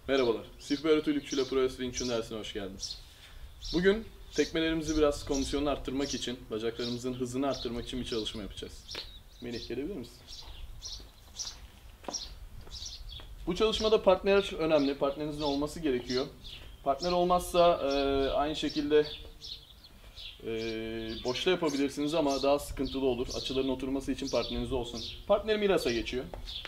Merhabalar, Sifu Berat Uylukçu ile Pro Wrestling Chun dersine hoş geldiniz. Bugün tekmelerimizi biraz kondisyonunu arttırmak için, bacaklarımızın hızını arttırmak için bir çalışma yapacağız. Melih, gelebilir misin? Bu çalışmada partner önemli, partnerinizin olması gerekiyor. Partner olmazsa aynı şekilde boşta yapabilirsiniz ama daha sıkıntılı olur. Açıların oturması için partneriniz olsun. Partnerim İlas'a geçiyor.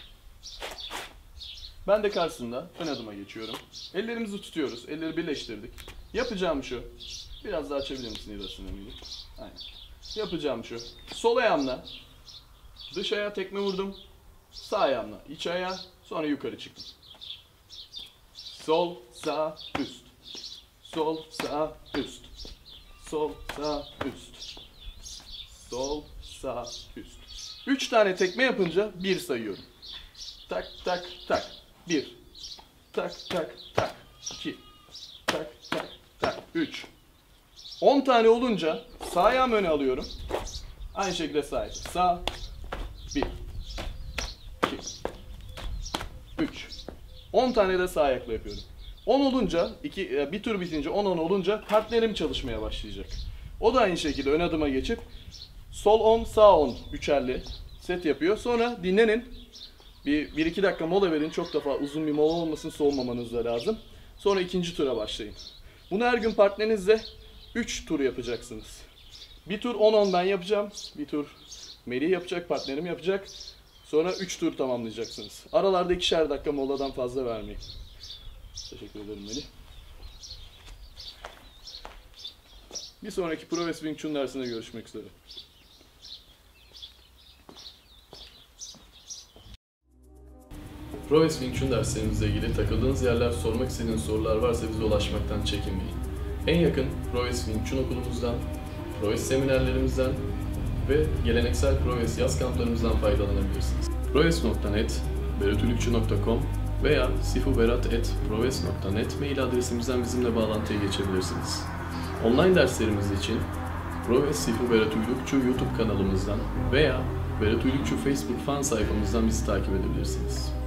Ben de karşısında ön adıma geçiyorum. Ellerimizi tutuyoruz. Elleri birleştirdik. Yapacağım şu. Biraz daha açabilir misin İlas'ın önünü? Aynen. Yapacağım şu. Sol ayağımla dış ayağa tekme vurdum. Sağ ayağımla iç ayağa. Sonra yukarı çıktım. Sol, sağ, üst. Sol, sağ, üst. Sol, sağ, üst. Sol, sağ, üst. 3 tane tekme yapınca 1 sayıyorum. Tak, tak, tak. 1. Tak, tak, tak. 2. Tak, tak, tak. 3. 10 tane olunca sağ ayağımı öne alıyorum. Aynı şekilde sağ ayak. Sağ. 1. 2. 3. 10 tane de sağ ayakla yapıyorum. 10 olunca, bir tur bitince 10 olunca partnerim çalışmaya başlayacak. O da aynı şekilde ön adıma geçip sol 10, sağ 10 üçerli set yapıyor. Sonra dinlenin. Bir 1-2 dakika mola verin. Çok da fazla uzun bir mola olmasın, soğumamanız da lazım. Sonra ikinci tura başlayın. Bunu her gün partnerinizle 3 tur yapacaksınız. Bir tur 10-10 ben yapacağım. Bir tur Melih yapacak, partnerim yapacak. Sonra 3 tur tamamlayacaksınız. Aralarda 2'şer dakika moladan fazla vermeyin. Teşekkür ederim Melih. Bir sonraki Pro Wrestling Chun dersinde görüşmek üzere. Pro Wrestling Chun derslerimizle ilgili takıldığınız yerler, sormak istediğiniz sorular varsa bize ulaşmaktan çekinmeyin. En yakın Pro Wrestling Chun okulumuzdan, Pro Wrestling seminerlerimizden ve geleneksel Pro Wrestling yaz kamplarımızdan faydalanabilirsiniz. prowrestling.net, beratulukçu.com veya sifuberat@prowrestling.net mail adresimizden bizimle bağlantıya geçebilirsiniz. Online derslerimiz için Pro Wrestling Sifu Berat Uylukçu YouTube kanalımızdan veya Berat Uylukçu Facebook fan sayfamızdan bizi takip edebilirsiniz.